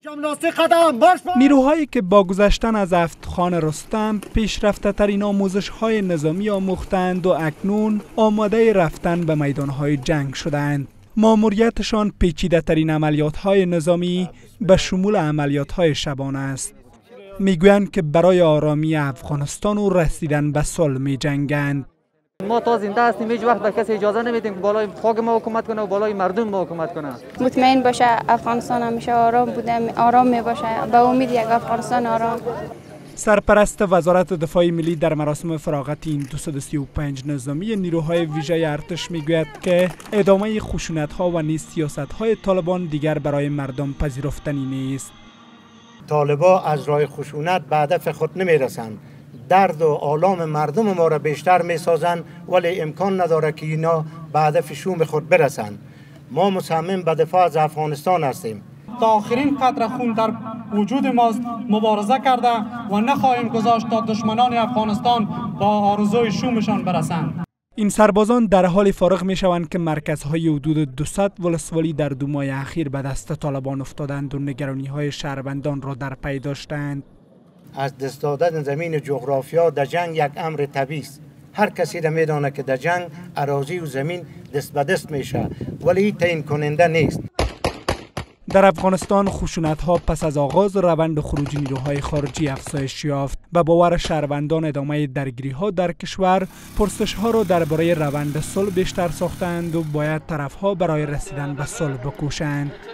نیروهایی که با گذشتن از افتخان رستم پیشرفته ترین آموزش های نظامی آموختند و اکنون آماده رفتن به میدان های جنگ شدند. ماموریتشان پیچیده ترین عملیات های نظامی به شمول عملیات های شبانه است. میگویند که برای آرامی افغانستان و رسیدن به صلح می جنگند. ما تا زنده هستیم هیچ وقت به کسی اجازه نمیدیم که بالای خاک ما حکومت کنه و بالای مردم ما حکومت کنه. مطمئن باشه افغانستان همیشه آرام بوده، آرام می باشه، به امید یک افغانستان آرام. سرپرست وزارت دفاع ملی در مراسم فراغت این 235 نظامی نیروهای ویژه ارتش میگوید که ادامه خشونت‌ها و نیز سیاست‌های طالبان دیگر برای مردم پذیرفتنی نیست. طالبان از راه خشونت به هدف خود نمیرسند. درد و آلام مردم ما را بیشتر میسازند، ولی امکان نداره که اینا به هدف شوم خود برسند. ما مصمم به دفاع از افغانستان هستیم. تا آخرین قطره خون در وجود ماست مبارزه کرده و نخواهیم گذاشت تا دشمنان افغانستان با آرزوی شومشان برسند. این سربازان در حال فارغ می شوند که مرکزهای حدود 200 ولسوالی در 2 ماه اخیر به دست طالبان افتادند و نگرانی های شهروندان را در پی داشتند. از دست دادن زمین جغرافیا در جنگ یک امر طبیعی است. هر کسی را میدانه که در جنگ اراضی و زمین دست به دست میشه، ولی تعیین کننده نیست. در افغانستان خشونت‌ها پس از آغاز روند خروج نیروهای خارجی افزایش یافت و باور شهروندان ادامه درگیری‌ها در کشور پرسش‌ها را درباره روند صلح بیشتر ساختند و باید طرف‌ها برای رسیدن به صلح بکوشند.